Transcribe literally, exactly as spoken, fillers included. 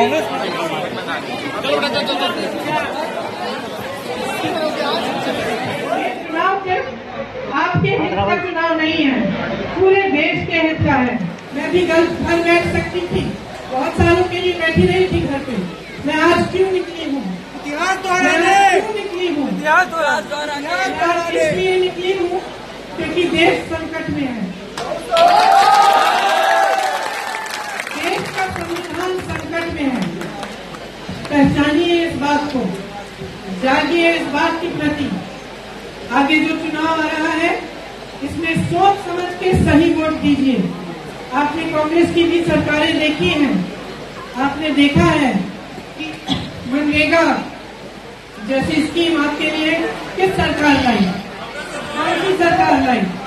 चुनाव सिर्फ आपके हित का चुनाव नहीं है, पूरे देश के हित का है। मैं भी घर घर बैठ सकती थी, बहुत सालों के लिए बैठी रही थी घर पे। मैं आज क्यों निकली हूँ? इतिहास तो मैं क्यों निकली हूँ? इतिहास तो इसलिए निकली हूँ क्योंकि देश संकट में है, देश का संविधान संकट में है। पहचानिए इस बात को, जागिए इस बात की प्रति। आगे जो चुनाव आ रहा है इसमें सोच समझ के सही वोट दीजिए। आपने कांग्रेस की भी सरकारें देखी हैं, आपने देखा है कि मनरेगा जैसी स्कीम आपके लिए किस सरकार लाई, कौन सी सरकार लाई?